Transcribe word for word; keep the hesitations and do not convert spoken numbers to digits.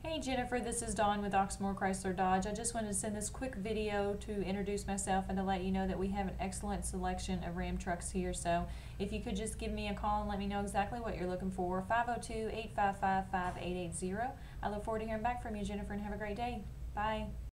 Hey Jennifer, this is Dawn with Oxmoor Chrysler Dodge. I just wanted to send this quick video to introduce myself and to let you know that we have an excellent selection of Ram trucks here. So if you could just give me a call and let me know exactly what you're looking for, five oh two, eight five five, five eight eight zero. I look forward to hearing back from you, Jennifer, and have a great day. Bye.